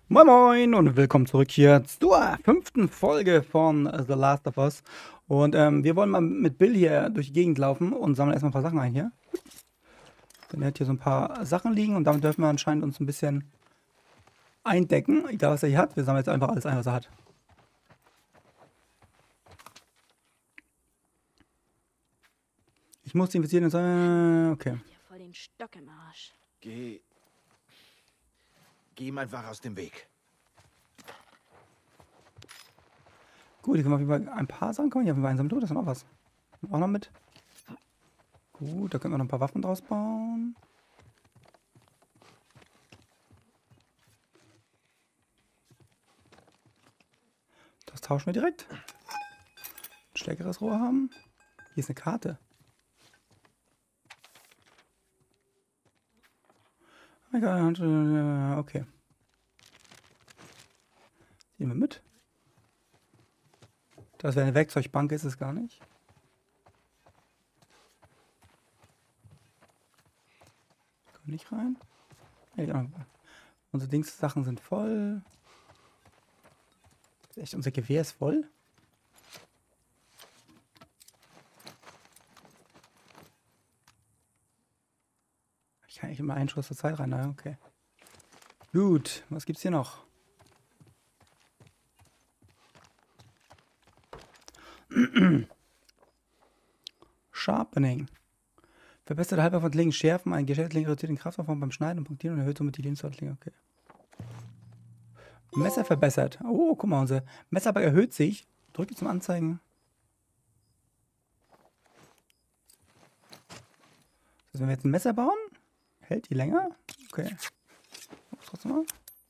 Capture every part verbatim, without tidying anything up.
Moin Moin und willkommen zurück hier zur fünften Folge von The Last of Us. Und ähm, wir wollen mal mit Bill hier durch die Gegend laufen und sammeln erstmal ein paar Sachen ein hier. Denn er hat hier so ein paar Sachen liegen und damit dürfen wir anscheinend uns ein bisschen eindecken. Egal was er hier hat, wir sammeln jetzt einfach alles ein, was er hat. Ich muss die investieren und sagen, okay. Ja, voll den Stock im Arsch. Geh. Geh ihm einfach aus dem Weg. Gut, hier können wir auf jeden Fall ein paar Sachen kommen. Hier haben wir einsammeln. Das ist noch was. Auch noch mit. Gut, da können wir noch ein paar Waffen draus bauen. Das tauschen wir direkt. Ein stärkeres Rohr haben. Hier ist eine Karte. Okay. Nehmen wir mit. Das wäre eine Werkzeugbank, ist es gar nicht. Kommt nicht rein. Ja, unsere Dings-Sachen sind voll. Echt, unser Gewehr ist voll. Ich kann nicht immer einen Schuss zur Zeit rein. Na, okay. Gut, was gibt's hier noch? Sharpening. Verbesserte Halber von Klingen schärfen. Ein Geschäftling reduziert den Kraftaufwand beim Schneiden und Punktieren und erhöht somit die Lebenszeit. Okay. Messer verbessert. Oh, guck mal, unser Messerbalg erhöht sich. Drücke zum Anzeigen. Also wenn wir jetzt ein Messer bauen, hält die länger. Okay. Ups, trotzdem mal.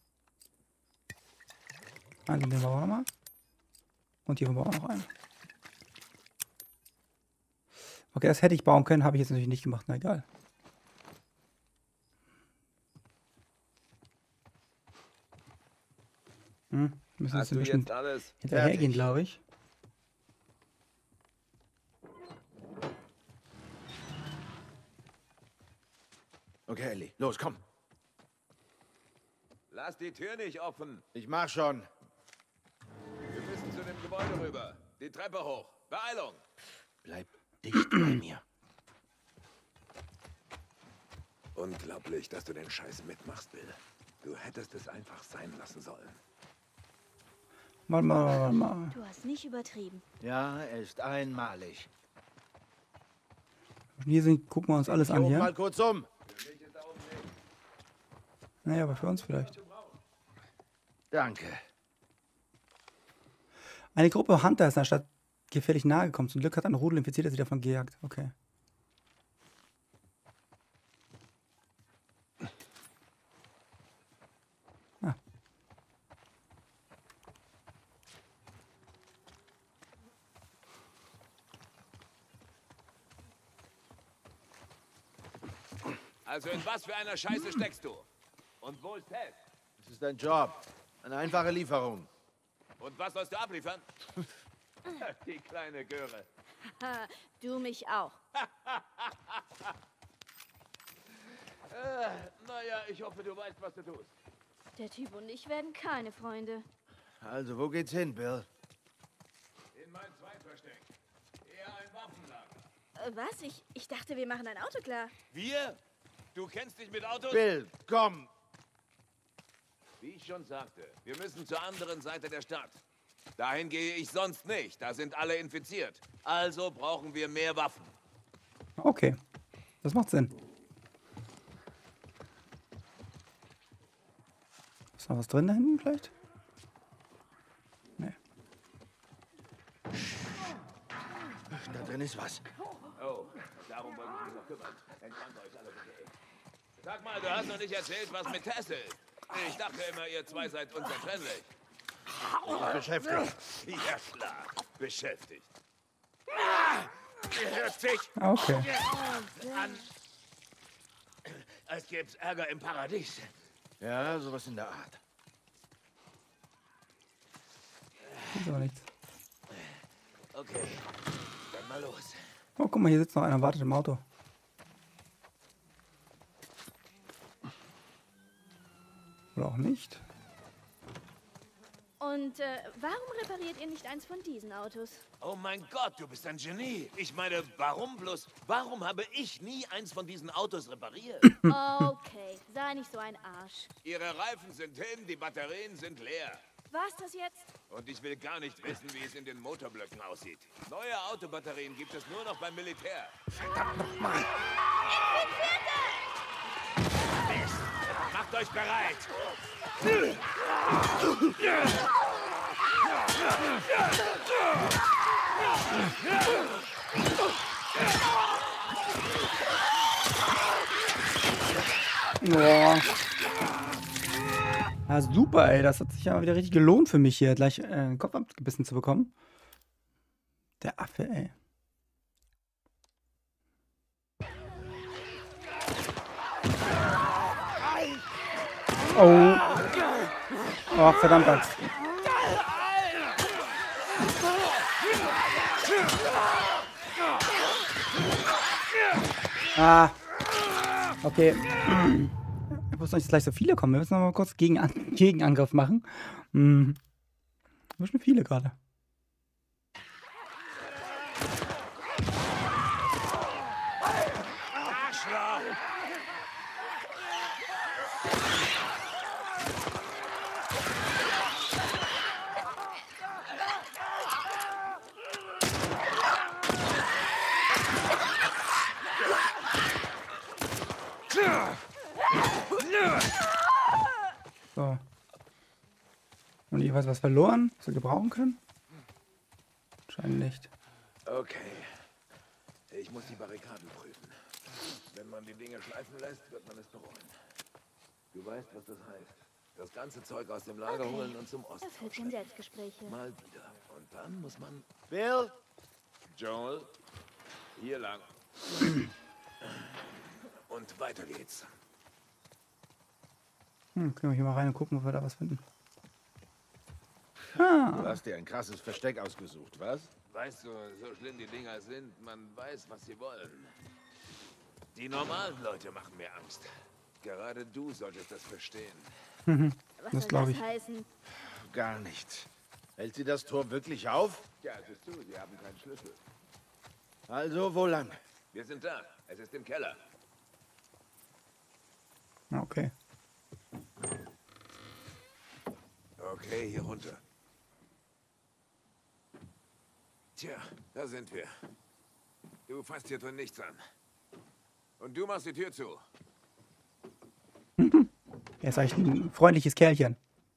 Also den bauen wir nochmal. Und hier bauen wir noch einen. Okay, das hätte ich bauen können, habe ich jetzt natürlich nicht gemacht. Na egal. Hm, müssen jetzt ein bisschen hinterhergehen, glaube ich. Okay, Ellie, los, komm. Lass die Tür nicht offen. Ich mach schon. Wir müssen zu dem Gebäude rüber. Die Treppe hoch. Beeilung. Bleib dicht bei mir. Unglaublich, dass du den Scheiß mitmachst, Bill. Du hättest es einfach sein lassen sollen. Mal, mal, mal. Du hast nicht übertrieben. Ja, er ist einmalig. Hier sind, gucken wir uns alles an hier. Mal kurz um. Naja, aber für uns vielleicht. Danke. Eine Gruppe Hunter ist in der Stadt gefährlich nahe gekommen. Zum Glück hat ein Rudel Infizierter sie davon gejagt. Okay. Ah. Also in was für einer Scheiße steckst du? Und wo ist Tess? Es ist dein Job. Eine einfache Lieferung. Und was sollst du abliefern? Die kleine Göre. Du mich auch. äh, naja, ich hoffe, du weißt, was du tust. Der Typ und ich werden keine Freunde. Also, wo geht's hin, Bill? In mein Zweitversteck. Eher ein Waffenlager. Äh, was? Ich, ich dachte, wir machen ein Auto klar. Wir? Du kennst dich mit Autos? Bill, komm! Wie ich schon sagte, wir müssen zur anderen Seite der Stadt. Dahin gehe ich sonst nicht. Da sind alle infiziert. Also brauchen wir mehr Waffen. Okay. Das macht Sinn. Ist noch was drin da hinten vielleicht? Nee. Da drin ist was. Oh, darum wollte ich mich noch kümmern. Entspannt euch alle bitte. Sag mal, du hast noch nicht erzählt, was mit Tess ist. Ich dachte immer, ihr zwei seid unzertrennlich. Beschäftigt. Ja klar, beschäftigt. Ihr hört sich Okay. an, als gäbe es Ärger im Paradies. Ja, sowas in der Art. Ist aber nichts. Okay, dann mal los. Oh, guck mal, hier sitzt noch einer, wartet im Auto. Oder auch nicht. Und äh, warum repariert ihr nicht eins von diesen Autos? Oh mein Gott, du bist ein Genie. Ich meine, warum bloß? Warum habe ich nie eins von diesen Autos repariert? Okay, sei nicht so ein Arsch. Ihre Reifen sind hin, die Batterien sind leer. War's das jetzt? Und ich will gar nicht wissen, wie es in den Motorblöcken aussieht. Neue Autobatterien gibt es nur noch beim Militär. Verdammt nochmal! Mist! Macht euch bereit! Boah. Ja, super, ey. Das hat sich ja wieder richtig gelohnt für mich hier, gleich äh, den Kopf abgebissen zu bekommen. Der Affe, ey. Oh. Oh, verdammt. Axt. Ah. Okay. Ich wusste nicht, dass gleich so viele kommen. Wir müssen noch mal kurz Gegen Gegenangriff machen. Hm. Wir sind viele gerade. So. Und jeweils was verloren, was wir gebrauchen können? Scheint nicht. Okay. Ich muss die Barrikaden prüfen. Wenn man die Dinge schleifen lässt, wird man es bereuen. Du weißt, was das heißt. Das ganze Zeug aus dem Lager Okay. holen und zum Osten Das führt in schleppen. Selbstgespräche. Mal wieder. Und dann muss man... Bill? Joel, hier lang. Und weiter geht's. Hm, können wir hier mal rein und gucken, ob wir da was finden. Du Ah. hast dir ein krasses Versteck ausgesucht, was? Weißt du, so schlimm die Dinger sind, man weiß, was sie wollen. Die normalen Leute machen mir Angst. Gerade du solltest das verstehen. Was Das soll glaub das ich. heißen? Gar nichts. Hält sie das Tor wirklich auf? Ja, es ist zu, sie haben keinen Schlüssel. Also, wo lang? Wir sind da. Es ist im Keller. Okay. Okay, hier runter. Tja, da sind wir. Du fasst hier drin nichts an. Und du machst die Tür zu. Er ist eigentlich ein freundliches Kerlchen.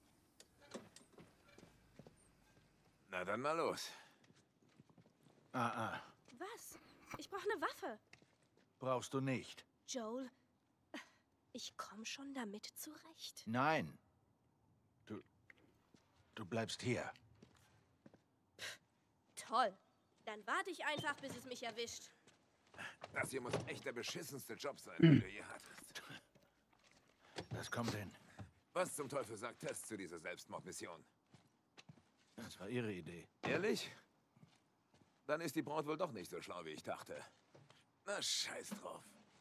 Na dann mal los. Ah, ah. Was? Ich brauche eine Waffe. Brauchst du nicht. Joel, ich komme schon damit zurecht. Nein. Du... Du bleibst hier. Toll. Dann warte ich einfach, bis es mich erwischt. Das hier muss echt der beschissenste Job sein, den du je hattest. Das kommt hin. Was zum Teufel sagt Tess zu dieser Selbstmordmission? Das war ihre Idee. Ehrlich? Dann ist die Braut wohl doch nicht so schlau, wie ich dachte. Na, scheiß drauf.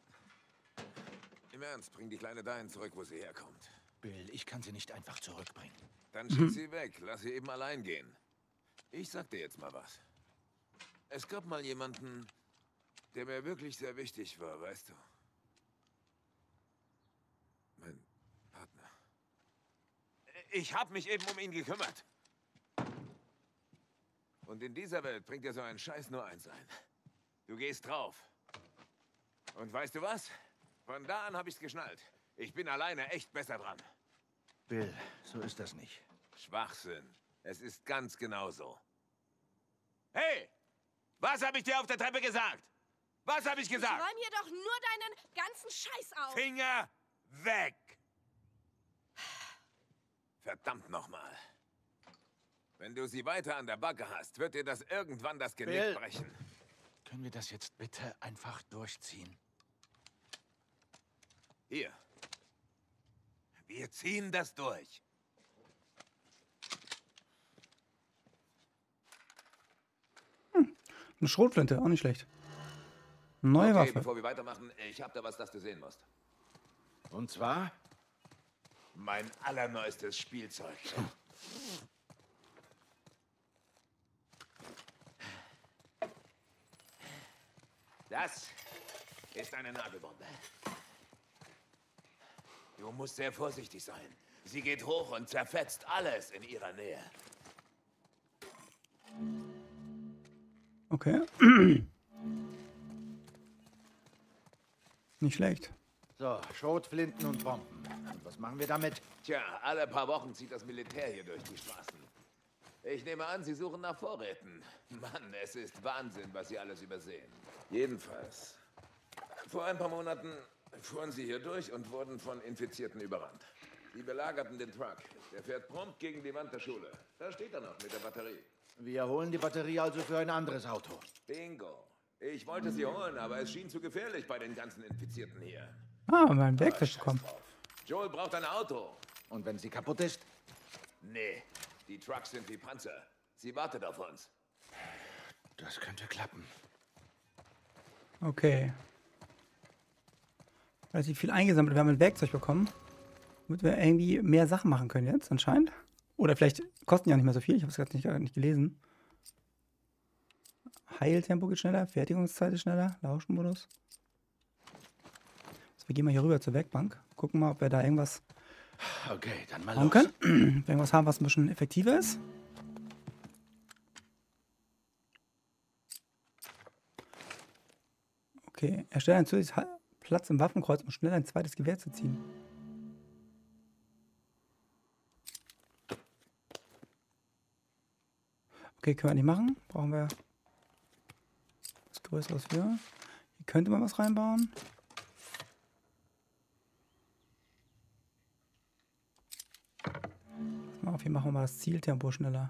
Im Ernst, bring die Kleine dahin zurück, wo sie herkommt. Bill, ich kann sie nicht einfach zurückbringen. Dann schick sie weg, lass sie eben allein gehen. Ich sag dir jetzt mal was. Es gab mal jemanden, der mir wirklich sehr wichtig war, weißt du? Mein Partner. Ich hab mich eben um ihn gekümmert. Und in dieser Welt bringt dir so ein Scheiß nur eins ein. Du gehst drauf. Und weißt du was? Von da an hab ich's geschnallt. Ich bin alleine echt besser dran. Bill, so ist das nicht. Schwachsinn. Es ist ganz genau so. Hey! Was habe ich dir auf der Treppe gesagt? Was habe ich gesagt? Räum hier doch nur deinen ganzen Scheiß auf. Finger weg! Verdammt nochmal. Wenn du sie weiter an der Backe hast, wird dir das irgendwann das Genick Bill. brechen. Können wir das jetzt bitte einfach durchziehen? Hier. Wir ziehen das durch. Eine Schrotflinte, auch nicht schlecht. Eine neue Okay, Waffe. bevor wir weitermachen, ich habe da was, das du sehen musst. Und zwar? Mein allerneuestes Spielzeug. Das ist eine Nagelbombe. Du musst sehr vorsichtig sein. Sie geht hoch und zerfetzt alles in ihrer Nähe. Okay. Nicht schlecht. So, Schrotflinten und Bomben. Und was machen wir damit? Tja, alle paar Wochen zieht das Militär hier durch die Straßen. Ich nehme an, Sie suchen nach Vorräten. Mann, es ist Wahnsinn, was Sie alles übersehen. Jedenfalls. Vor ein paar Monaten fuhren Sie hier durch und wurden von Infizierten überrannt. Sie belagerten den Truck. Der fährt prompt gegen die Wand der Schule. Da steht er noch mit der Batterie. Wir holen die Batterie also für ein anderes Auto. Bingo. Ich wollte sie holen, aber es schien zu gefährlich bei den ganzen Infizierten hier. Ah, mein Aber Werkzeug scheiß bekommen. drauf. Joel braucht ein Auto. Und wenn sie kaputt ist? Nee, die Trucks sind wie Panzer. Sie wartet auf uns. Das könnte klappen. Okay. Relativ viel eingesammelt. Wir haben ein Werkzeug bekommen. Damit wir irgendwie mehr Sachen machen können jetzt, anscheinend. Oder vielleicht kosten ja nicht mehr so viel. Ich habe es gerade nicht, nicht gelesen. Heiltempo geht schneller. Fertigungszeit ist schneller. Lauschmodus. Also wir gehen mal hier rüber zur Werkbank. Gucken mal, ob wir da irgendwas Okay, dann mal machen los. können. Wenn wir irgendwas haben, was ein bisschen effektiver ist. Okay. Erstelle einen zusätzlichen Platz im Waffenkreuz, um schnell ein zweites Gewehr zu ziehen. Okay, können wir nicht machen. Brauchen wir was Größeres für. Hier könnte man was reinbauen. Pass mal auf, hier machen wir mal das Zieltempo schneller.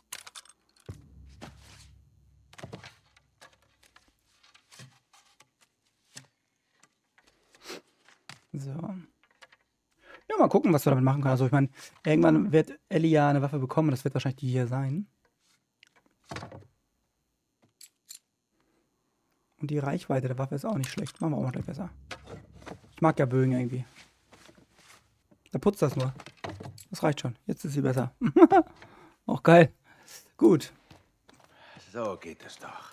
So. Ja, mal gucken, was wir damit machen können. Also ich meine, irgendwann wird Ellie ja eine Waffe bekommen. Das wird wahrscheinlich die hier sein. Und die Reichweite der Waffe ist auch nicht schlecht. Machen wir auch mal gleich besser. Ich mag ja Bögen irgendwie. Da putzt das nur. Das reicht schon. Jetzt ist sie besser. Auch geil. Gut. So geht es doch.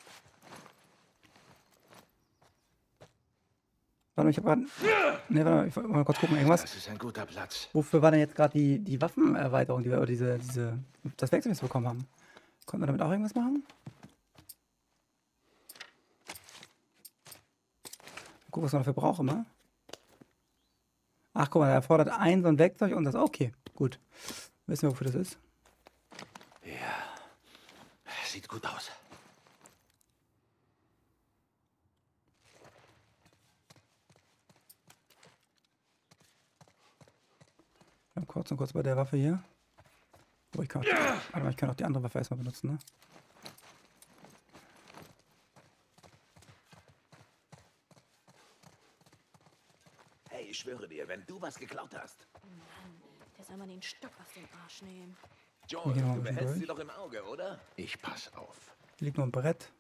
Warte mal, ich habe gerade... Ne, warte mal, ich wollte mal kurz gucken. Irgendwas. Das ist ein guter Platz. Wofür war denn jetzt gerade die, die Waffenerweiterung, die wir, oder diese, diese, das Werkzeug, das wir bekommen haben? Konnten wir damit auch irgendwas machen? Guck, was man dafür braucht immer. Ach, guck mal, er fordert ein so ein Werkzeug und das. Okay, gut. Wissen wir, wofür das ist? Ja, sieht gut aus. Ja, kurz und kurz bei der Waffe hier. Oh, ich kann auch die, warte mal, ich kann auch die andere Waffe erstmal benutzen, ne? Hey, ich schwöre dir, wenn du was geklaut hast. Mann, der soll mal den Stock aus dem Arsch nehmen. Joel, gehen noch du ein bisschen behältst durch. sie doch im Auge, oder? Ich pass auf. Hier liegt nur ein Brett.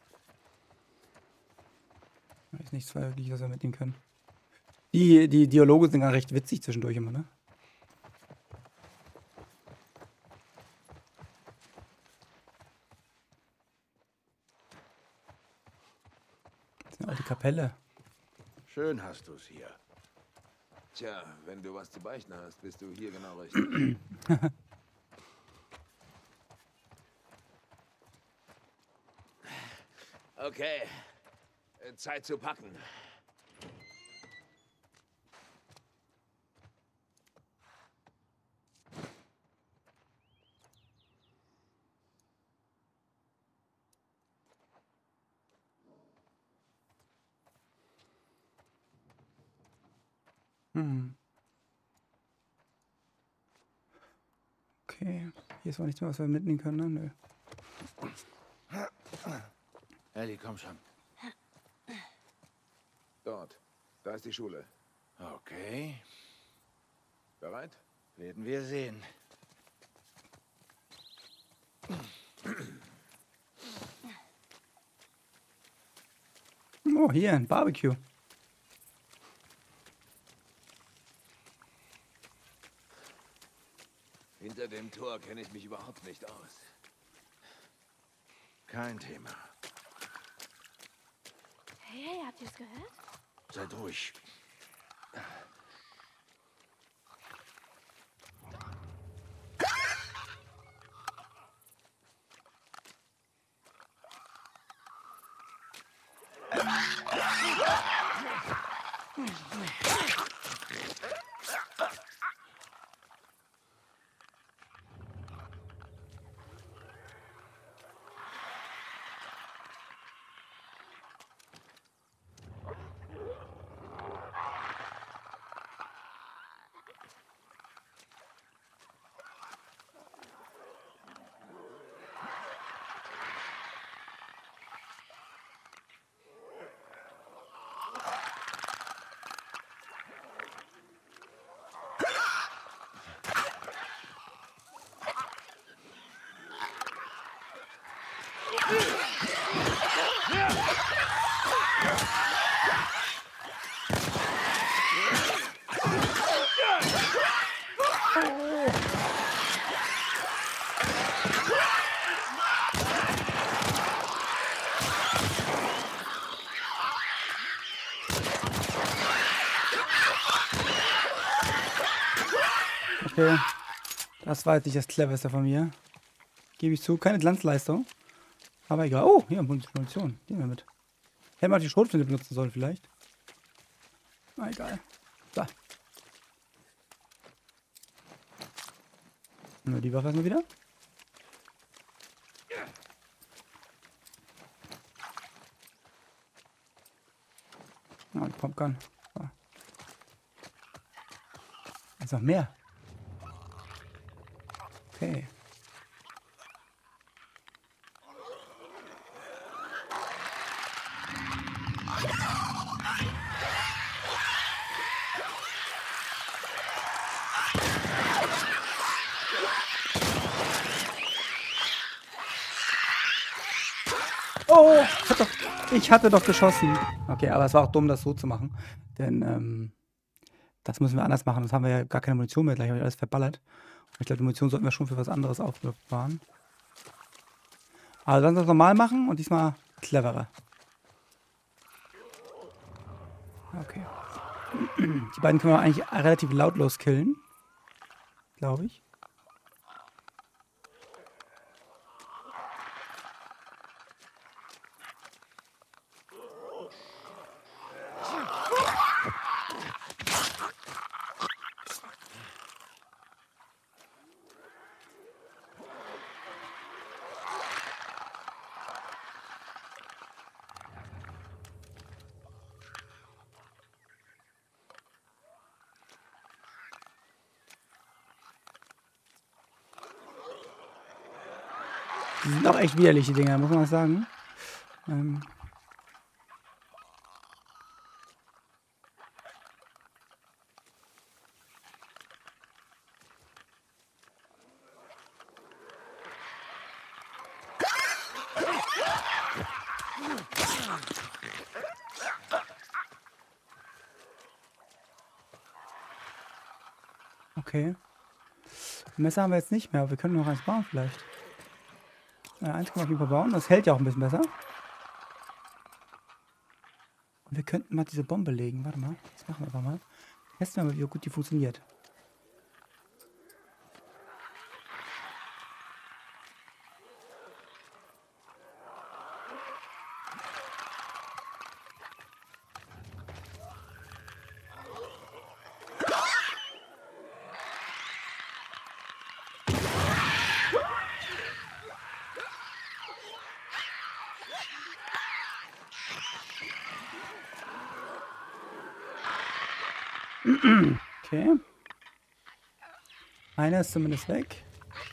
Da ist nichts wirklich, was wir mitnehmen können. Die, die Dialoge sind gar recht witzig zwischendurch immer, ne? Das ist eine alte Kapelle. Schön hast du es hier. Tja, wenn du was zu beichten hast, bist du hier genau richtig. Okay, Zeit zu packen. Hm. Okay. Hier ist auch nichts mehr, was wir mitnehmen können, ne? Nö. Ellie, komm schon. Dort, da ist die Schule. Okay, Bereit? werden wir sehen. Oh, hier, ein Barbecue. Hinter dem Tor kenne ich mich überhaupt nicht aus. Kein Thema. Hey, hey, habt ihr es gehört? Seid ruhig. Okay. Das war jetzt nicht das Cleverste von mir. Gebe ich zu. Keine Glanzleistung. Aber egal. Oh, hier, Munition. Nehmen wir mit. Hätte man die Schrotflinte benutzen sollen vielleicht. Na, egal. So. Nur die Waffe erstmal wieder. Oh, die Pumpgun. So. Ist noch mehr. Okay. Oh, ich hatte, doch, ich hatte doch geschossen. Okay, aber es war auch dumm, das so zu machen. Denn, ähm, das müssen wir anders machen. Das haben wir ja gar keine Munition mehr. Gleich habe ich alles verballert. Ich glaube, die Munition sollten wir schon für was anderes aufbewahren. Also lass uns das normal machen und diesmal cleverer. Okay. Die beiden können wir eigentlich relativ lautlos killen. Glaube ich. Die sind auch echt widerlich, die Dinger, muss man was sagen. Ähm Okay. Messer haben wir jetzt nicht mehr, aber wir können noch eins bauen vielleicht. Ja, eins können wir auf jeden Fall bauen. Das hält ja auch ein bisschen besser. Und wir könnten mal diese Bombe legen. Warte mal. Das machen wir einfach mal. Testen wir mal, wie gut die funktioniert. Okay. Einer ist zumindest weg.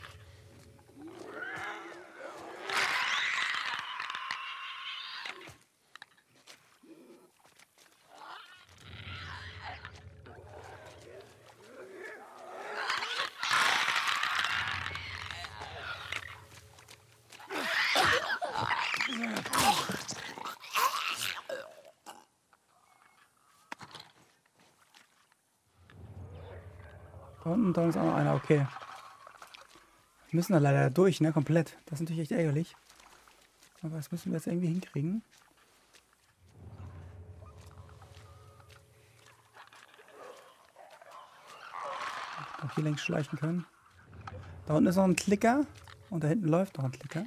Und da ist auch noch einer, okay. Wir müssen da leider durch, ne, komplett. Das ist natürlich echt ärgerlich. Aber das müssen wir jetzt irgendwie hinkriegen. hier längs schleichen können. Da unten ist noch ein Klicker. Und da hinten läuft noch ein Klicker.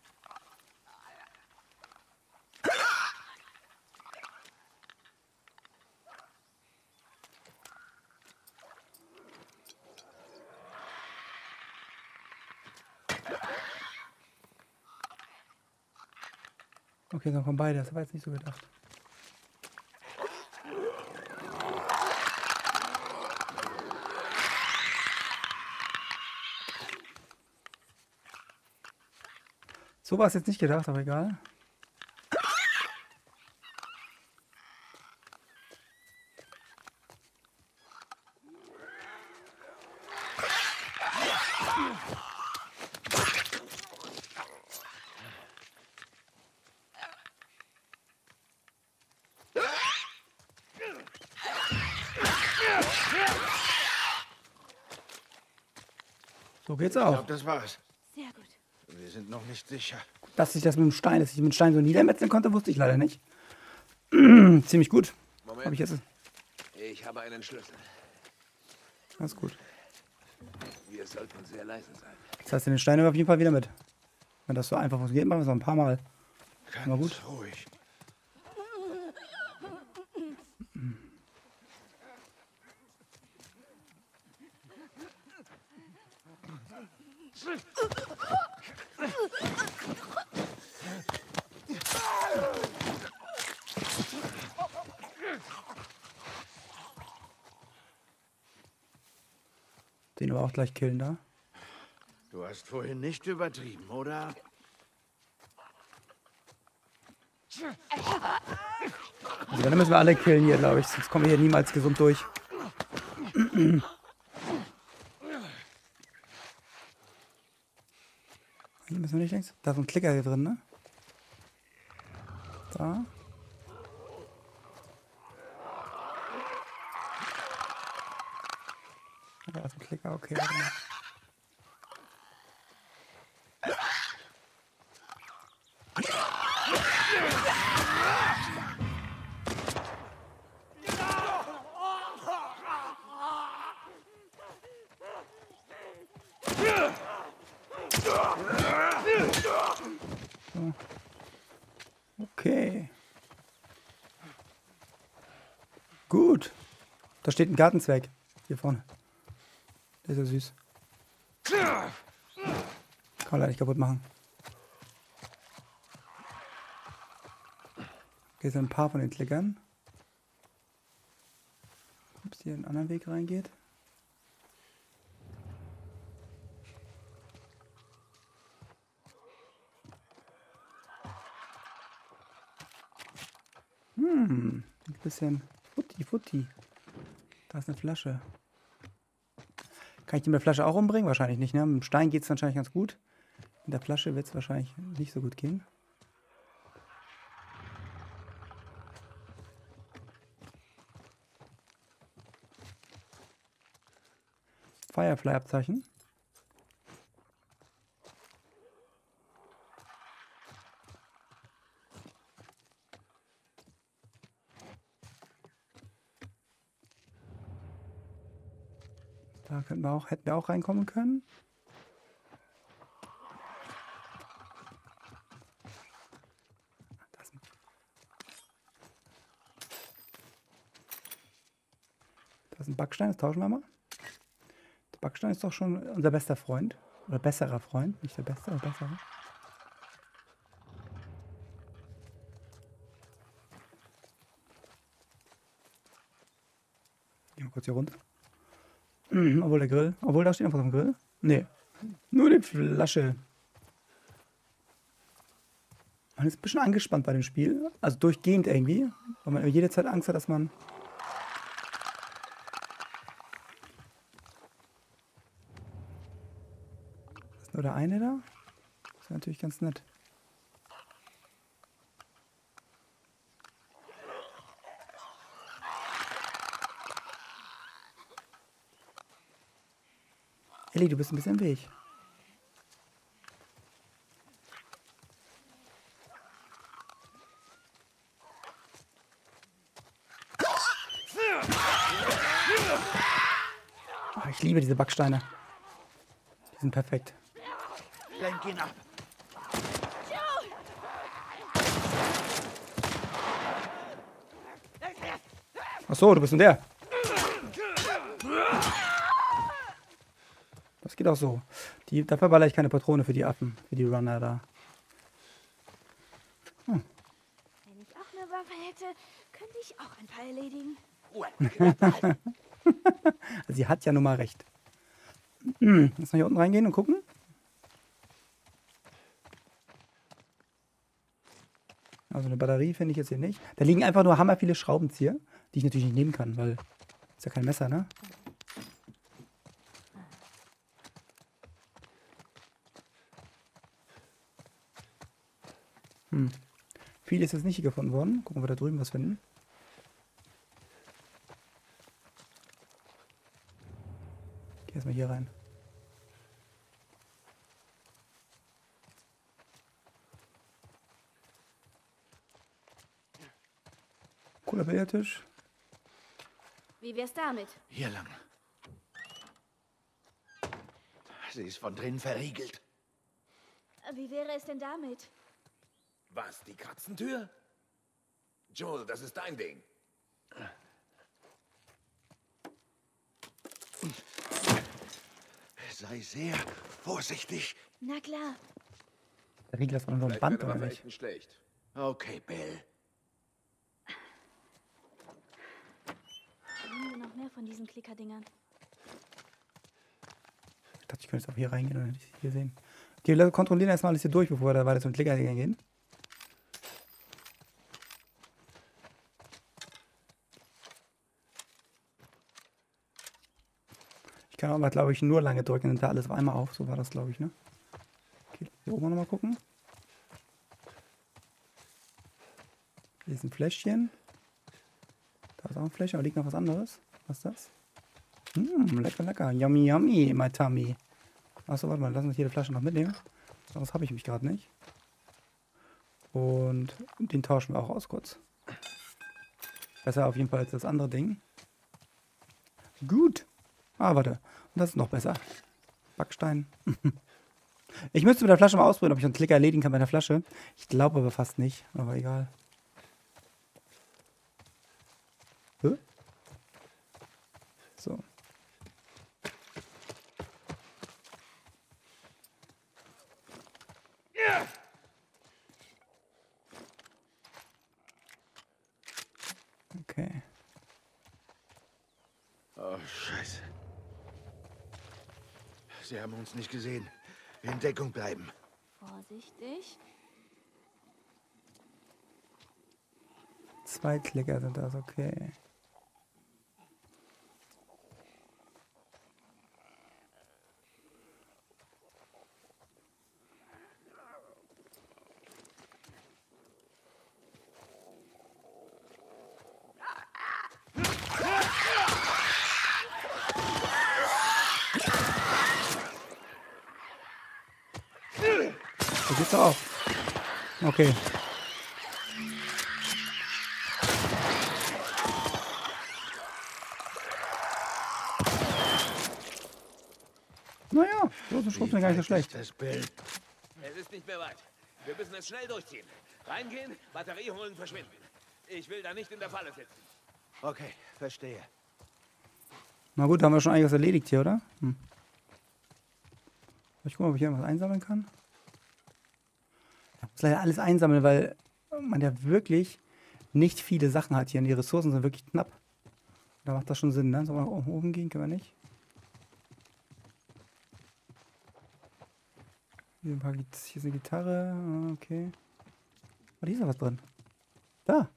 Okay, dann kommen beide. Das war jetzt nicht so gedacht. So war es jetzt nicht gedacht, aber egal. So geht's Ich auch. glaube, das war's. Sehr gut. Wir sind noch nicht sicher. Dass ich das mit dem Stein, dass ich mit dem Stein so niedermetzeln konnte, wusste ich leider nicht. Ziemlich gut. Moment. Habe ich jetzt. Ich habe einen Schlüssel. Alles gut. Wir sollten sehr leise sein. Das heißt, den Stein nehmen wir auf jeden Fall wieder mit. Wenn das so einfach funktioniert, machen wir es noch ein paar Mal. Ganz Mal gut. ruhig. Den aber auch gleich killen da. Du hast vorhin nicht übertrieben, oder? Also dann müssen wir alle killen hier, glaube ich. Sonst kommen wir hier niemals gesund durch. Hier müssen wir nicht längs. Da ist ein Klicker hier drin, ne? Da. Da ist ein Klicker, okay. Warte mal. So. Okay. Gut. Da steht ein Gartenzwerg. Hier vorne. Der ist ja süß. Kann man leider nicht kaputt machen. Okay, sind ein paar von den Klickern. Ob es hier einen anderen Weg reingeht. Hm, ein bisschen Futti, Futti. Da ist eine Flasche. Kann ich die mit der Flasche auch umbringen? Wahrscheinlich nicht, ne? Mit dem Stein geht es wahrscheinlich ganz gut. Mit der Flasche wird es wahrscheinlich nicht so gut gehen. Firefly-Abzeichen. Da könnten wir auch, hätten wir auch reinkommen können. Da ist ein, da ist ein Backstein, das tauschen wir mal. Der Backstein ist doch schon unser bester Freund. Oder besserer Freund, nicht der beste, aber besserer. Gehen wir kurz hier runter. Mhm, obwohl der Grill. Obwohl da steht einfach so ein Grill. Nee. Nur die Flasche. Man ist ein bisschen angespannt bei dem Spiel. Also durchgehend irgendwie. Weil man jede Zeit Angst hat, dass man. Ist nur der eine da? Das ist natürlich ganz nett. Ellie, du bist ein bisschen im Weg. Ach, ich liebe diese Backsteine. Die sind perfekt. Lenk ihn ab. Ach so, du bist denn der. Das geht auch so. Die, da verballere ich keine Patrone für die Affen, für die Runner da. Hm. Wenn ich auch eine Waffe hätte, könnte ich auch ein paar erledigen. Sie hat ja nun mal recht. Hm. Lass mal hier unten reingehen und gucken. Also eine Batterie finde ich jetzt hier nicht. Da liegen einfach nur hammer viele Schraubenzieher, die ich natürlich nicht nehmen kann, weil ist ja kein Messer, ne? Hm. Viel ist jetzt nicht hier gefunden worden. Gucken, ob wir da drüben was finden. Geh erstmal hier rein. Cooler Billardtisch. Wie wär's damit? Hier lang. Sie ist von drinnen verriegelt. Wie wäre es denn damit? Was, die Katzentür? Joel, das ist dein Ding. Sei sehr vorsichtig. Na klar. Der Riegel ist noch ein Band, oder Waffe nicht? echt nicht schlecht. Okay, Bill. Nehmen wir noch mehr von diesen Klickerdingern. Ich dachte, ich könnte jetzt auch hier reingehen, dann hätte ich es hier sehen. Okay, wir kontrollieren erstmal alles hier durch, bevor wir da weiter zum Klicker gehen. Ich kann aber, glaube ich, nur lange drücken und da alles auf einmal auf. So war das, glaube ich, ne? Okay, hier oben nochmal gucken. Hier ist ein Fläschchen. Da ist auch ein Fläschchen, aber liegt noch was anderes. Was ist das? Mmh, lecker, lecker. Yummy, yummy, my tummy. Achso, warte mal, lass uns jede Flasche noch mitnehmen. Das habe ich mich gerade nicht. Und den tauschen wir auch aus kurz. Besser auf jeden Fall als das andere Ding. Gut. Ah, warte. Und das ist noch besser. Backstein. Ich müsste mit der Flasche mal ausprobieren, ob ich einen Klicker erledigen kann bei der Flasche. Ich glaube aber fast nicht. Aber egal. Hä? So. Okay. Oh, Scheiße. Sie haben uns nicht gesehen. In Deckung bleiben. Vorsichtig. Zwei Klicker sind das, okay. Da geht's doch auch. Okay. Naja, so ist Schrot gar nicht so schlecht. Das Bild. Es ist nicht mehr weit. Wir müssen es schnell durchziehen. Reingehen, Batterie holen, verschwinden. Ich will da nicht in der Falle sitzen. Okay, verstehe. Na gut, da haben wir schon einiges erledigt hier, oder? Hm. Ich gucke mal, ob ich hier was einsammeln kann. Ich muss leider alles einsammeln, weil man ja wirklich nicht viele Sachen hat hier. Und die Ressourcen sind wirklich knapp. Da macht das schon Sinn, ne? Sollen wir nach oben gehen? Können wir nicht? Hier, ein paar, hier ist eine Gitarre. Ah, okay. Oh, hier ist noch was drin. Da.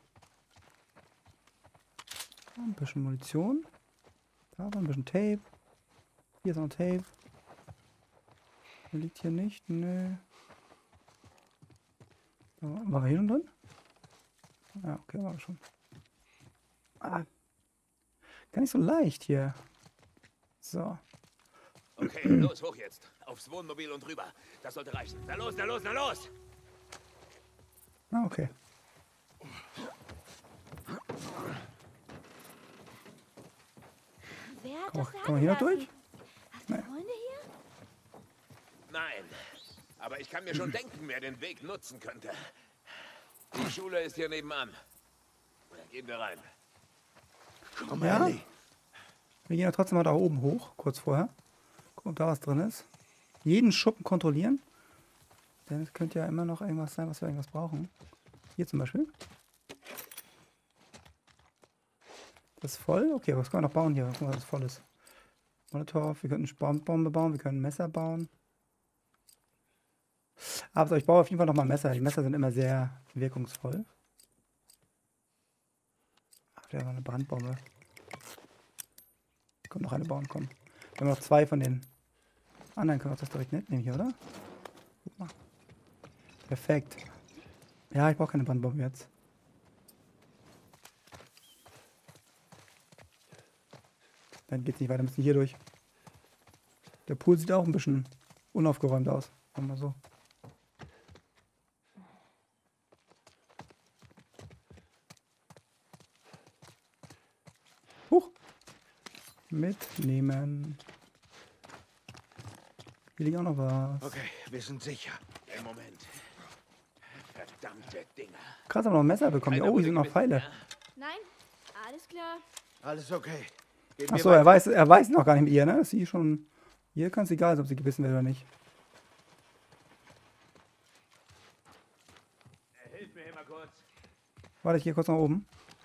Ein bisschen Munition. Da war ein bisschen Tape. Hier ist noch Tape. Der liegt hier nicht. Nö. War er hier schon drin? Ja, okay, war er schon. Ah. Gar nicht so leicht hier. So. Okay, los, hoch jetzt. Aufs Wohnmobil und rüber. Das sollte reichen. Na los, na los, na los! Ah, okay. Wer hat Komm, das komm mal hier noch sagen durch? lassen? Nein. Aber ich kann mir schon denken, wer den Weg nutzen könnte. Die Schule ist hier nebenan. Gehen wir rein. Komm, Ja? Ellie. Wir gehen ja trotzdem mal da oben hoch, kurz vorher. Gucken, ob da was drin ist. Jeden Schuppen kontrollieren. Denn es könnte ja immer noch irgendwas sein, was wir irgendwas brauchen. Hier zum Beispiel. Das ist voll? Okay, was können wir noch bauen hier? Guck mal, das voll ist. Molotov, wir könnten eine Bombe bauen, wir können ein Messer bauen. Aber ich baue auf jeden Fall nochmal Messer. Die Messer sind immer sehr wirkungsvoll. Ach, der war eine Brandbombe. Komm, noch eine bauen, komm. Wir haben noch zwei von den anderen. Können wir das direkt mitnehmen hier, oder? Guck mal. Perfekt. Ja, ich brauche keine Brandbombe jetzt. Dann geht's nicht weiter, müssen hier durch. Der Pool sieht auch ein bisschen unaufgeräumt aus. Sagen wir mal so. Huch. Mitnehmen. Hier liegt auch noch was. Okay, wir sind sicher. Im Moment. Verdammte Dinger. Krass, haben wir noch ein Messer bekommen. Einer Oh, hier wurde sind noch gebissen, Pfeile. ja? Nein, alles klar. Alles okay. Gehen wir Achso, er weiter. weiß, er weiß noch gar nicht mit ihr, ne? Ist sie schon. Hier kann es egal sein, ob sie gebissen wird oder nicht. Hilf mir hier mal kurz. Warte, ich gehe kurz nach oben.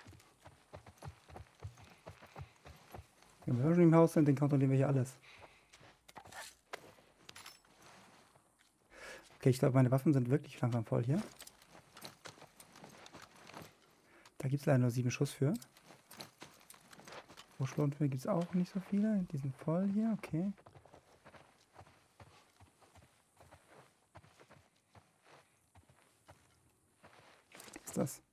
Wenn wir schon im Haus sind, dann kontrollieren wir hier alles. Okay, ich glaube, meine Waffen sind wirklich langsam voll hier. Da gibt es leider nur sieben Schuss für. Schlotflinten gibt es auch nicht so viele. Die sind voll hier, okay. Was ist das?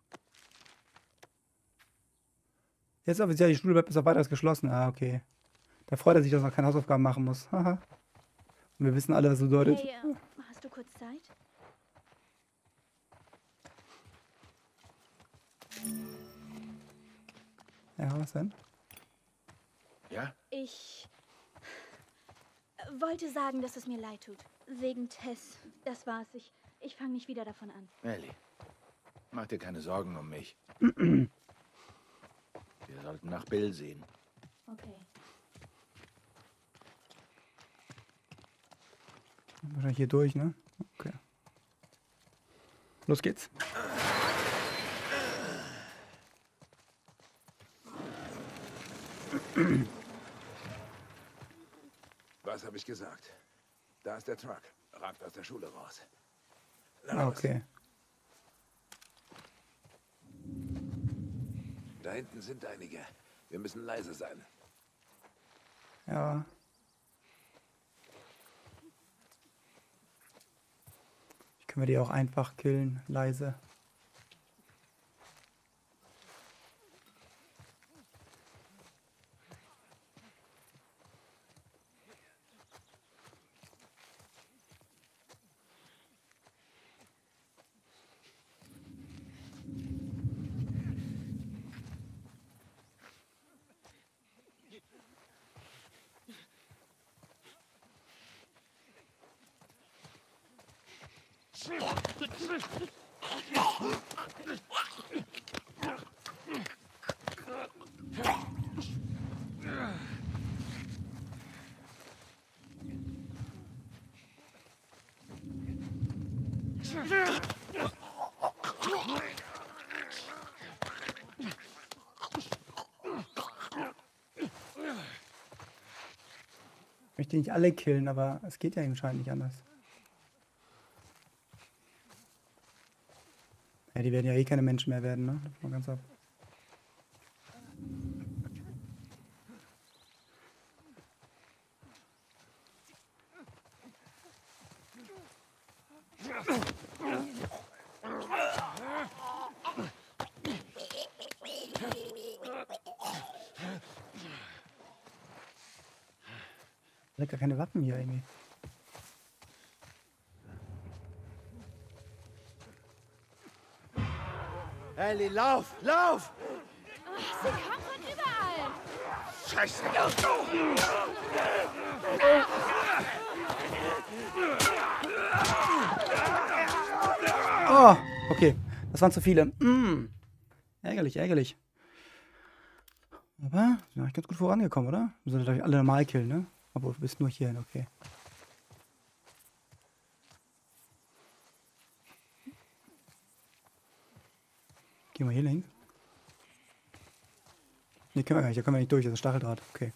Jetzt offiziell, die Schule bleibt bis auf weiteres geschlossen. Ah, okay. Da freut er sich, dass er noch keine Hausaufgaben machen muss. Haha. Und wir wissen alle, was das bedeutet. Hey, äh, hast du kurz Zeit? Ja, was denn? Ja? Ich äh, wollte sagen, dass es mir leid tut. Wegen Tess. Das war's. Ich, ich fange nicht wieder davon an. Ellie, mach dir keine Sorgen um mich. Wir sollten nach Bill sehen. Okay. Wahrscheinlich hier durch, ne? Okay. Los geht's. Was habe ich gesagt? Da ist der Truck. Ragt aus der Schule raus. Na Ah, los. okay. Da hinten sind einige. Wir müssen leise sein. Ja. Können wir die auch einfach killen, leise. Ich möchte nicht alle killen, aber es geht ja anscheinend nicht anders. Ja, die werden ja eh keine Menschen mehr werden, ne? Davon mal ganz ab. Da sind gar keine Waffen hier irgendwie. Ellie, lauf, lauf! Sie kommen von überall. Scheiße! Oh, okay. Das waren zu viele. Mm. Ärgerlich, ärgerlich. Aber sind eigentlich ganz gut vorangekommen, oder? Wir sollen natürlich alle normal killen, ne? Aber du bist nur hier, okay. Gehen wir hier links. Ne, können wir gar nicht. Da können wir nicht durch. Das ist Stacheldraht. Okay.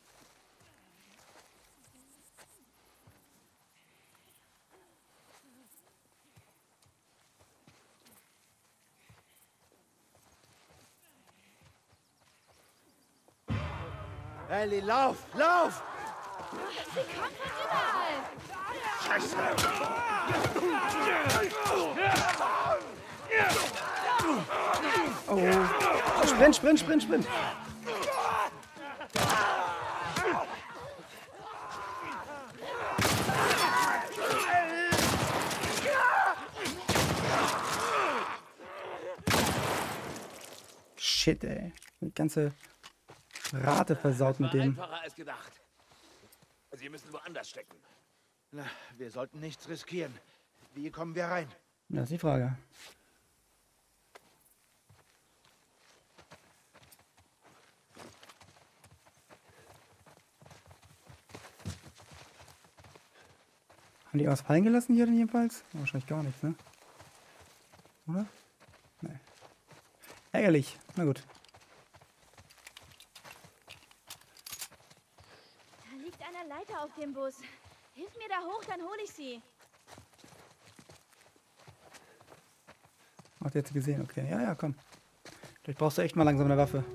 Ellie, lauf! Lauf! Sie kommt von überall. Scheiße! Oh. Sprint, sprint, sprint, sprint. Shit, ey. Die ganze Rate versaut mit dem. Einfacher als gedacht. Sie müssen woanders stecken. Na, wir sollten nichts riskieren. Wie kommen wir rein? Das ist die Frage. Haben die was fallen gelassen hier denn jedenfalls? Wahrscheinlich gar nichts, ne? Oder? Nee. Ärgerlich. Na gut. Da liegt eine Leiter auf dem Bus. Hilf mir da hoch, dann hole ich sie. Habt ihr jetzt gesehen? Okay. Ja, ja, komm. Vielleicht brauchst du echt mal langsam eine Waffe.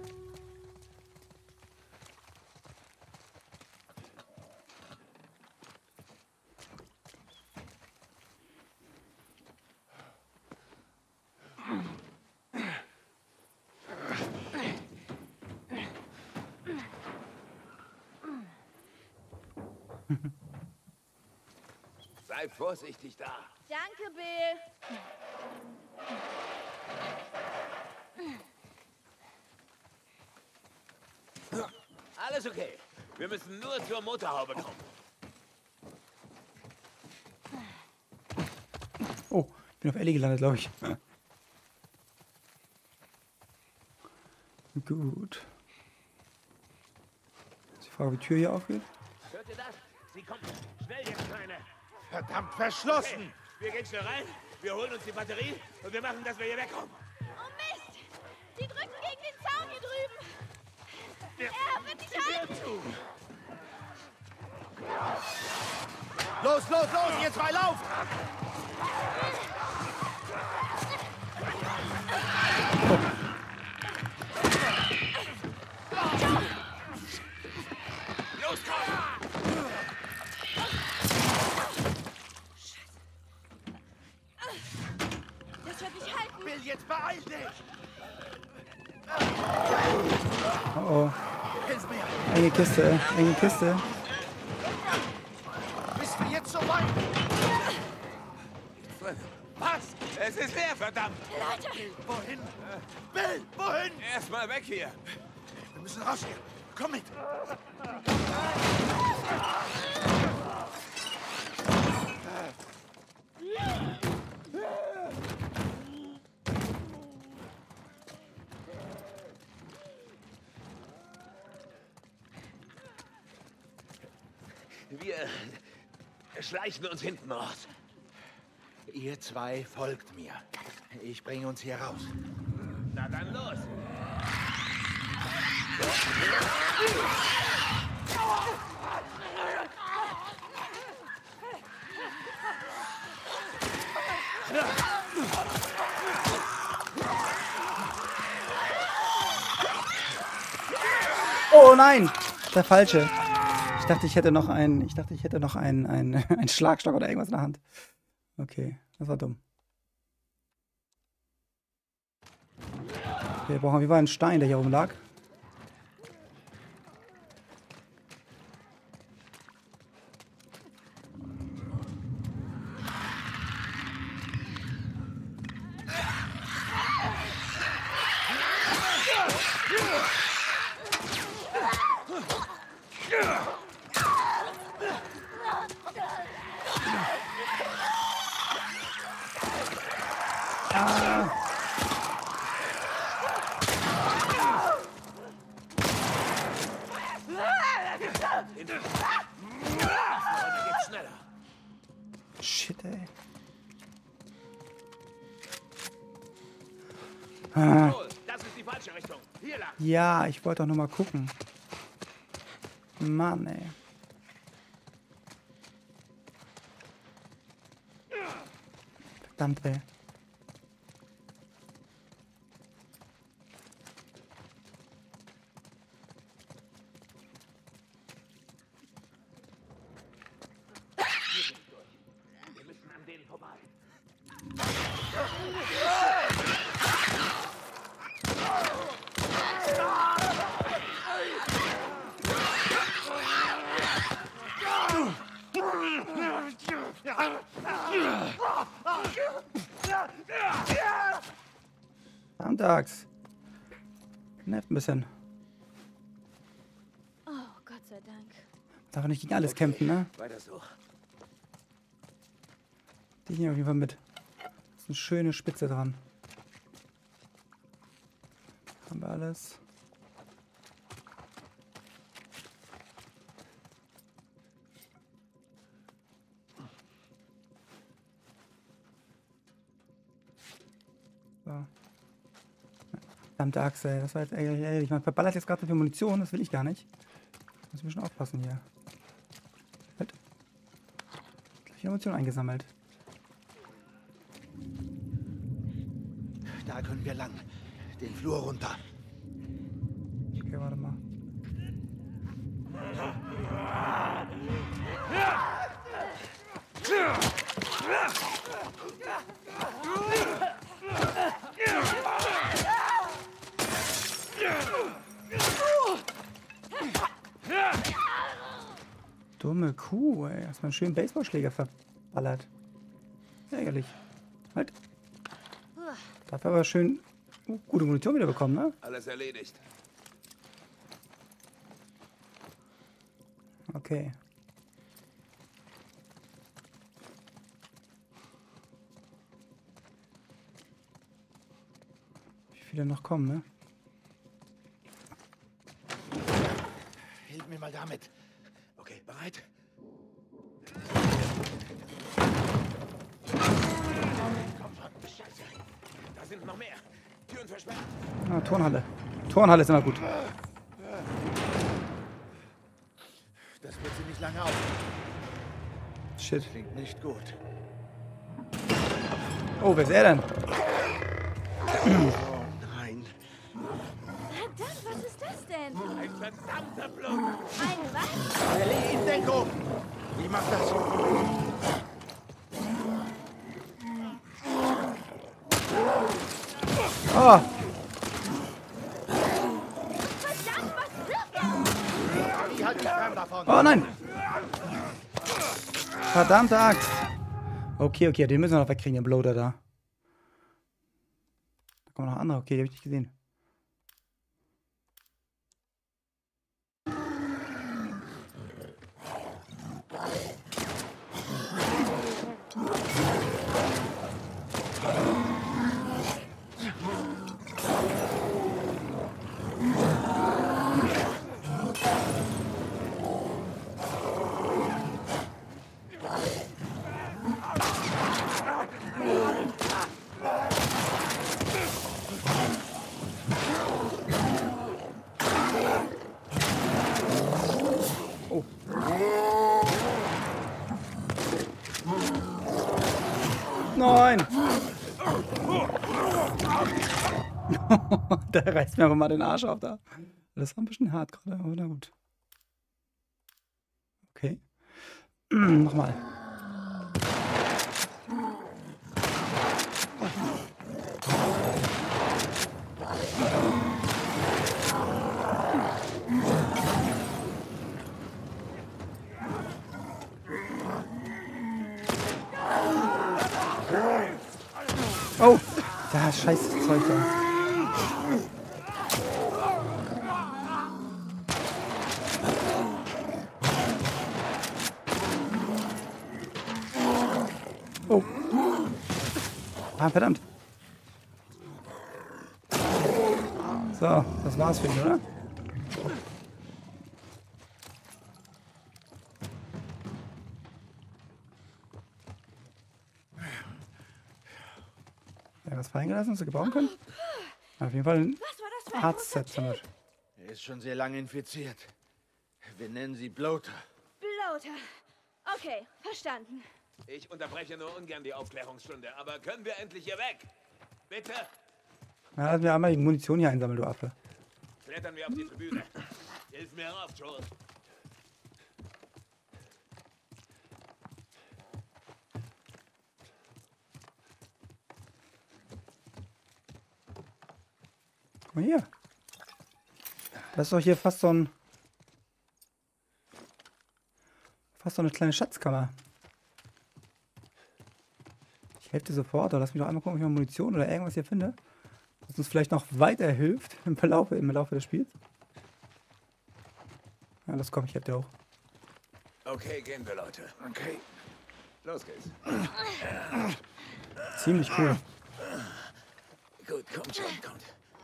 Sei vorsichtig da. Danke, Bill. Alles okay. Wir müssen nur zur Motorhaube kommen. Oh, ich bin auf Ellie gelandet, glaube ich. Gut. Ist die Frage, wie die Tür hier aufgeht? Hört ihr das? Sie kommt. Schnell jetzt, Kleine. Verdammt, verschlossen! Okay. Wir gehen schnell rein, wir holen uns die Batterie und wir machen, dass wir hier wegkommen. Oh Mist! Sie drücken gegen den Zaun hier drüben. Er wird nicht halten. Los, los, los! Ihr zwei lauft! Los, komm! Das wird nicht halten. Bill, jetzt beeil dich! Oh oh. Hilf mir! Enge Kiste, ey. Enge Kiste. Bist du jetzt so weit? Was? Es ist leer, verdammt! Leute! Wohin? Bill, wohin? Erstmal weg hier. Wir müssen raus hier. Komm mit! Wir schleichen uns hinten raus. Ihr zwei folgt mir. Ich bringe uns hier raus. Na dann los. Oh nein! Der falsche. Ich dachte, ich hätte noch einen. Ich dachte, ich hätte noch einen, einen, einen Schlagstock oder irgendwas in der Hand. Okay, das war dumm. Okay, wir brauchen wie war ein Stein, der hier oben lag. Ah. Shit, ey. Ah. Das ist die falsche Richtung. Hier lang. Ja, ich wollte doch nur mal gucken. Mann, ey. Verdammt, ey. Wir müssen an denen vorbei. Samstags. Nervt ein bisschen. Oh, Gott sei Dank. Darf nicht gegen alles kämpfen, ne? Weiter so. Die hier auf jeden Fall mit. Das ist eine schöne Spitze dran. Haben wir alles. So. Verdammte Achse, ey. Das war jetzt ehrlich, ehrlich. Man verballert jetzt gerade so viel Munition, das will ich gar nicht. Muss ich ein bisschen aufpassen hier. Halt. Gleich Munition eingesammelt. Da können wir lang. Den Flur runter. Okay, warte mal. Dumme Kuh, ey. Hast mal einen schönen Baseballschläger verballert. Ärgerlich. Halt. Dafür aber schön uh, gute Munition wieder bekommen, ne? Alles erledigt. Okay. Wie viele noch kommen, ne? Hilf mir mal damit. Okay, bereit? Komm schon, Scheiße. Da sind noch mehr. Türen versperrt. Ah, Turnhalle. Turnhalle ist immer gut. Das wird sie nicht lange auf. Shit. Klingt nicht gut. Oh, wer ist er denn? Oh nein. Verdammt, was ist das denn? Ein verdammter Blut. Ein was? Ellie, in Deckung! Wie macht das? Oh, Verdammt, was wirft er? Die halt dich fern davon. oh nein. Verdammte Axt. Okay, okay, den müssen wir noch wegkriegen, den Bloater da. Da kommen noch andere. Okay, die habe ich nicht gesehen. Nein! Der reißt mir aber mal den Arsch auf da. Das war ein bisschen hart gerade, aber na gut. Okay. Nochmal. Oh, da scheiß Zeug da. Ah, verdammt. So, das war's für ihn, oder? Ja, was fallen gelassen, was wir gebrauchen können? Auf jeden Fall ein Was war das für ein Arztset zum Beispiel. Er ist schon sehr lange infiziert. Wir nennen sie Bloater. Bloater. Okay, verstanden. Ich unterbreche nur ungern die Aufklärungsstunde, aber können wir endlich hier weg? Bitte? Na, lassen wir einmal die Munition hier einsammeln, du Affe. Klettern wir auf die Tribüne. Hilf mir rauf, Joel. Guck mal hier. Das ist doch hier fast so ein... Fast so eine kleine Schatzkammer. Ich helfe dir sofort, aber lass mich doch einmal gucken, ob ich noch Munition oder irgendwas hier finde. Was uns vielleicht noch weiterhilft im Verlauf, im Laufe des Spiels. Ja, das komm, ich helfe dir auch. Okay, gehen wir, Leute. Okay. Los geht's. Ziemlich cool. Gut, kommt schon, kommt.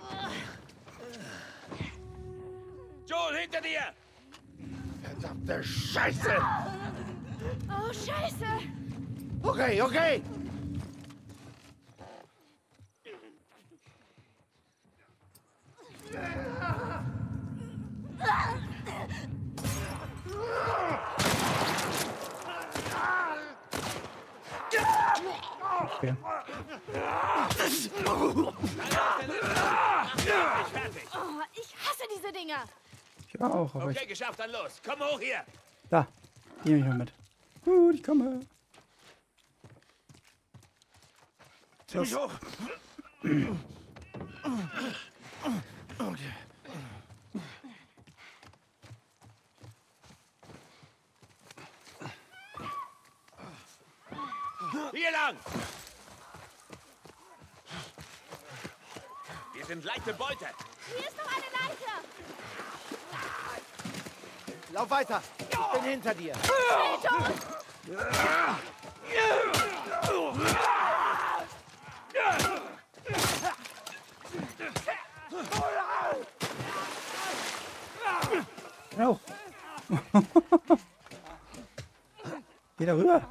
Joel, hinter dir! Verdammte Scheiße! Oh, Scheiße! Okay, okay! Okay. Oh, ich hasse diese Dinger. Ich auch, aber Okay, ich... geschafft, dann los. Komm hoch hier. Da, nehme ich mal mit. Gut, ich komme. Zieh mich hoch! Okay. Hier lang! Wir sind leichte Beute. Hier ist noch eine Leiter. Lauf weiter! Ich bin hinter dir! Genau. Geh da rüber.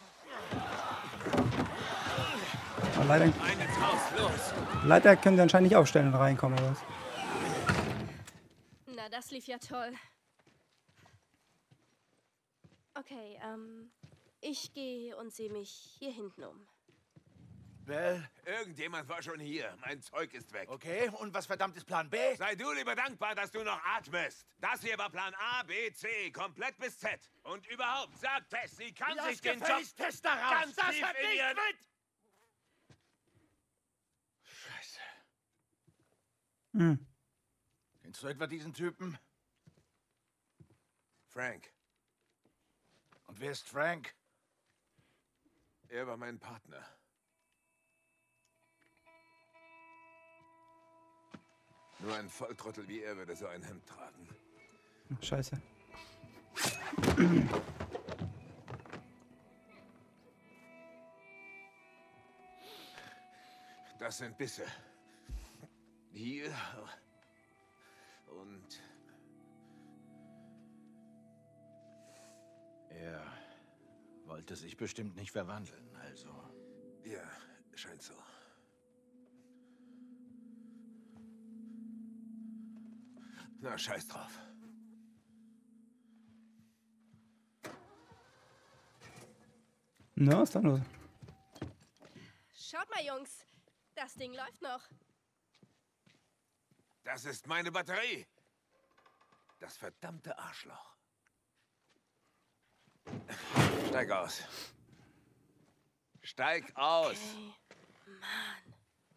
Aber leider, Rein ins Haus, los! leider können sie anscheinend nicht aufstellen und reinkommen, oder was? Na, das lief ja toll. Okay, ähm, ich gehe und sehe mich hier hinten um. Bell, Irgendjemand war schon hier. Mein Zeug ist weg. okay. Und was verdammt ist Plan B? Sei du lieber dankbar, dass du noch atmest. Das hier war Plan A, B, C, komplett bis Z. Und überhaupt, sagt Tess, sie kann Lass sich den Job gefälligst Test da raus! ganz Das tief hat in nichts ihren... mit! Scheiße. Hm. Kennst du etwa diesen Typen? Frank, Und wer ist Frank? er war mein Partner. Nur ein Volltrottel wie er würde so ein Hemd tragen. Ach, scheiße. Das sind Bisse. Hier und Er wollte sich bestimmt nicht verwandeln, also. ja, scheint so. Na, scheiß drauf. Na, was ist da los? Schaut mal, Jungs. Das Ding läuft noch. Das ist meine Batterie. Das verdammte Arschloch. Steig aus. Steig aus. Hey, Mann.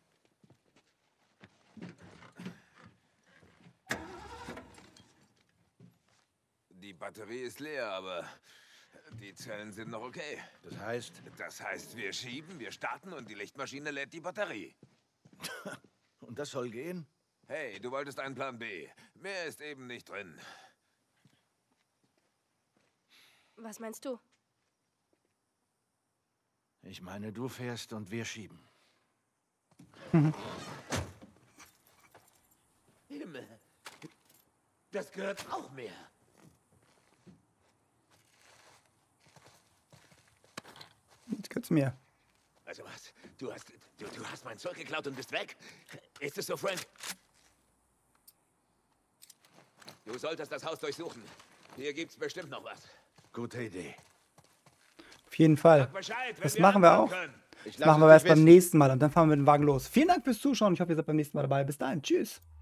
Die Batterie ist leer, aber die Zellen sind noch okay. Das heißt, Das heißt, wir schieben, wir starten und die Lichtmaschine lädt die Batterie. und das soll gehen? Hey, du wolltest einen Plan B. Mehr ist eben nicht drin. Was meinst du? Ich meine, du fährst und wir schieben. Mhm. Himmel. Das gehört auch mir. Jetzt gehört's mir. Also was? Du hast, du, du hast mein Zeug geklaut und bist weg? Ist es so, Frank? Du solltest das Haus durchsuchen. Hier gibt's bestimmt noch was. Gute Idee. Auf jeden Fall. Sag Bescheid, wenn Das wir machen wir ankommen auch. können. Ich Das machen wir es erst dich beim wissen. nächsten Mal und dann fahren wir mit dem Wagen los. Vielen Dank fürs Zuschauen. Ich hoffe, ihr seid beim nächsten Mal dabei. Bis dahin. Tschüss.